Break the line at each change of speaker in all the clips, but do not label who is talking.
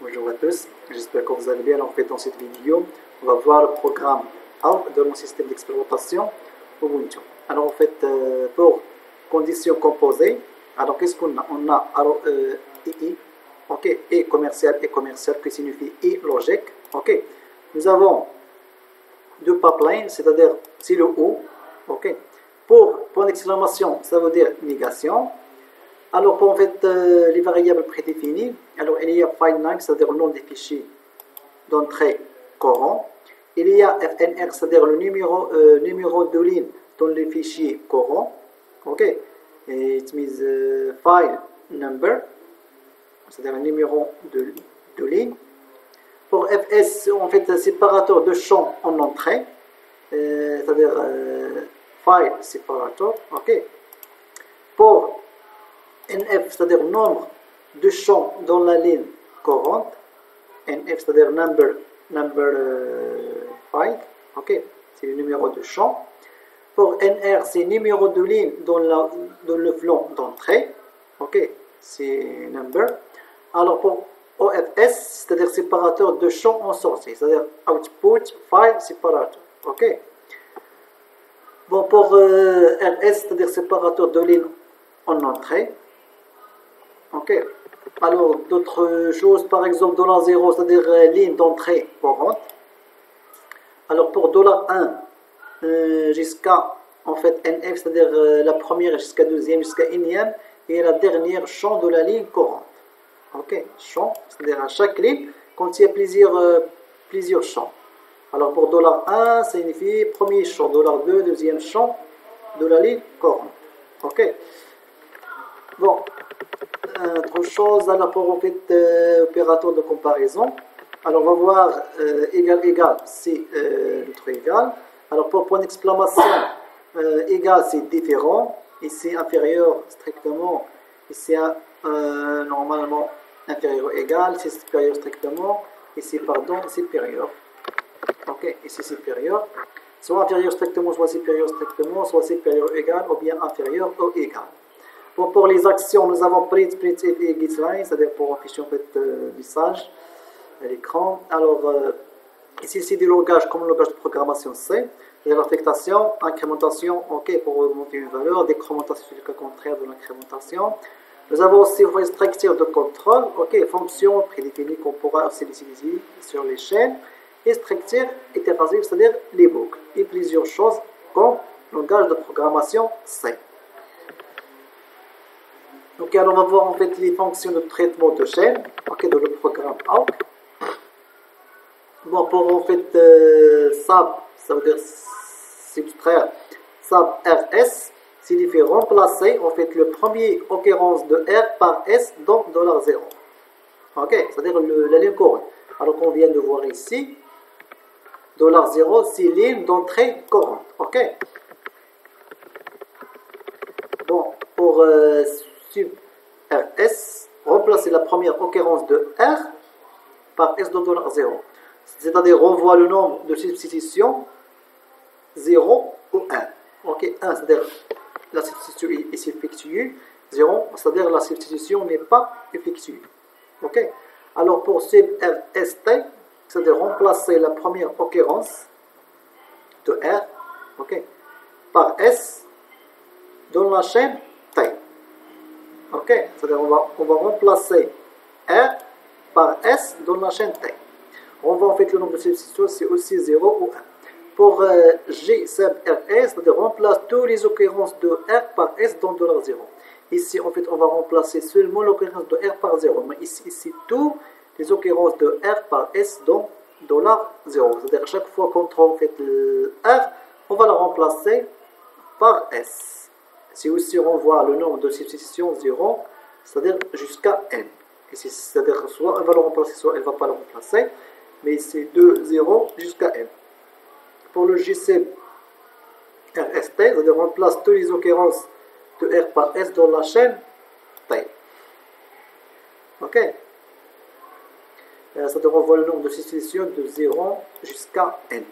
Bonjour à tous, j'espère que vous allez bien. En fait, dans cette vidéo, on va voir le programme ALP de mon système d'exploitation Ubuntu. Alors, en fait, pour conditions composées, alors qu'est-ce qu'on a? On a alors, II, ok, et commercial, qui signifie et logique, ok. Nous avons deux pipelines, c'est-à-dire c'est le ou, ok. Pour point d'exclamation, ça veut dire négation. Alors, pour en fait, les variables prédéfinies, alors il y a filename, c'est-à-dire le nom des fichiers d'entrée courant. Il y a FNR, c'est-à-dire le numéro de ligne dans les fichiers courant. Ok, et it means file number, c'est-à-dire le numéro de ligne. Pour FS, en fait, séparateur de champ en entrée, c'est-à-dire file separator. Ok. Pour NF, c'est-à-dire nombre de champs dans la ligne courante. NF, c'est-à-dire number 5. Ok, c'est le numéro de champ. Pour NR, c'est numéro de ligne dans le flanc d'entrée. Ok, c'est number. Alors pour OFS, c'est-à-dire séparateur de champ en sortie, c'est-à-dire output file separator. Ok. Bon, pour RS, c'est-à-dire séparateur de ligne en entrée. Ok. Alors, d'autres choses, par exemple, $0, c'est-à-dire ligne d'entrée courante. Alors, pour $1 jusqu'à, en fait, NF, c'est-à-dire la première jusqu'à deuxième, jusqu'à énième, et la dernière champ de la ligne courante. Ok, champ, c'est-à-dire à chaque ligne, quand il y a plusieurs champs. Alors, pour $1, ça signifie premier champ, $2, deuxième champ de la ligne courante. Ok. Bon. Autre chose, alors pour en fait, opérateur de comparaison, alors on va voir égal, c'est l'autre égal. Alors pour point d'exclamation, égal c'est différent, ici inférieur strictement, ici normalement inférieur égal, ici supérieur strictement, ici pardon, supérieur. Ok, ici supérieur, soit inférieur strictement, soit supérieur égal, ou bien inférieur ou égal. Bon, pour les actions, nous avons print et getLine, c'est-à-dire pour afficher en fait message à l'écran. Alors, ici, c'est des langages comme le langage de programmation C. Il y a l'affectation, incrémentation, ok, pour remonter une valeur, décrémentation, c'est le cas contraire de l'incrémentation. Nous avons aussi une structure de contrôle, ok, fonction prédéfinie qu'on pourra aussi utiliser sur les chaînes, et structure itérative, c'est-à-dire les boucles, et plusieurs choses comme langage de programmation C. Donc, alors, on va voir en fait les fonctions de traitement de chaîne, ok, dans le programme ALP. Bon, pour en fait SAB, ça veut dire subtraire SAB RS, signifie remplacer en fait le premier occurrence de R par S dans $0. Ok, c'est-à-dire la ligne courante. Alors qu'on vient de voir ici, $0, c'est ligne d'entrée courante. Ok. Bon, pour sub RS, remplacer la première occurrence de R par S dans $0. C'est-à-dire on voit le nombre de substitutions 0 ou 1. Ok, 1, c'est-à-dire la substitution est effectuée. 0, c'est-à-dire la substitution n'est pas effectuée. Ok. Alors pour sub RST, c'est-à-dire remplacer la première occurrence de R, ok, par S dans la chaîne T. Ok, c'est-à-dire on va remplacer R par S dans la chaîne T. On va en fait le nombre de substitutions, c'est aussi 0 ou 1. Pour G sub RS, c'est-à-dire remplace toutes les occurrences de R par S dans $0. Ici, en fait, on va remplacer seulement l'occurrence de R par 0. Mais ici, toutes les occurrences de R par S dans $0. C'est-à-dire chaque fois qu'on trouve en fait, R, on va le remplacer par S. Si aussi on voit le nombre de substitutions 0, c'est-à-dire jusqu'à n. C'est-à-dire soit elle va le remplacer, soit elle ne va pas le remplacer. Mais c'est de 0 jusqu'à n. Pour le GC RST, c'est-à-dire on remplace toutes les occurrences de R par S dans la chaîne T. Ok. C'est-à-dire on voit le nombre de substitutions de 0 jusqu'à n.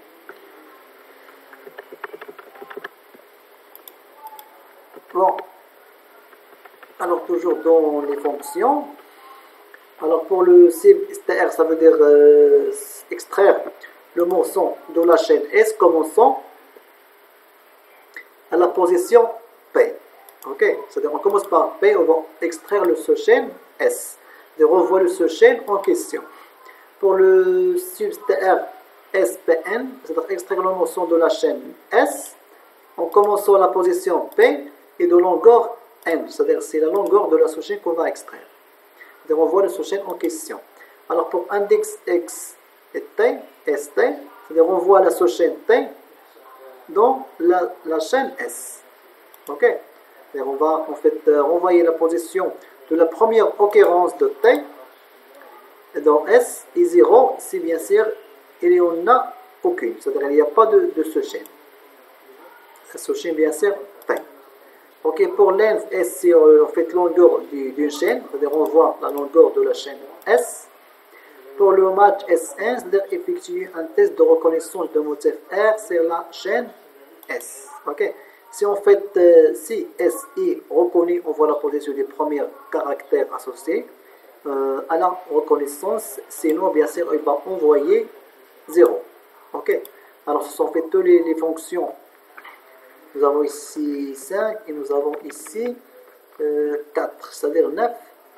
Bon. Alors toujours dans les fonctions, Alors pour le CSTR, ça veut dire extraire le morceau de la chaîne S commençant à la position P. Ok, c'est-à-dire on commence par P, on va extraire le sous-chaîne S. C'est-à-dire on voit le sous-chaîne en question. Pour le substr SPN, c'est-à-dire extraire le morceau de la chaîne S, en commençant à la position P et de longueur N, c'est-à-dire c'est la longueur de la sous-chaîne qu'on va extraire. C'est-à-dire on voit le sous-chaîne en question. Alors pour index X et T, ST, c'est-à-dire on voit la sous-chaîne T dans la chaîne S. Ok, on va en fait renvoyer la position de la première occurrence de T dans S est 0 si bien sûr il n'y en a aucune, c'est-à-dire il n'y a pas de sous-chaîne. La sous-chaîne bien sûr T. Ok, pour length S c'est en fait longueur d'une chaîne, c'est-à-dire on voit la longueur de la chaîne S. Pour le match S1, c'est-à-dire effectuer un test de reconnaissance de motif R sur la chaîne S. Ok. Si en fait, si S est reconnu, on voit la position des premiers caractères associés à la reconnaissance. Sinon, bien sûr, il va envoyer 0. Ok. Alors, ce sont fait toutes les fonctions. Nous avons ici 5 et nous avons ici 4, c'est-à-dire 9.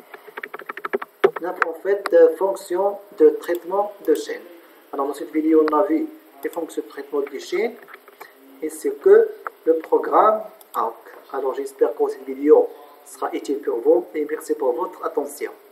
9 en fait fonctions de traitement de chaîne. Alors dans cette vidéo on a vu les fonctions de traitement de chaîne ainsi que le programme ARC. Alors j'espère que cette vidéo sera utile pour vous et merci pour votre attention.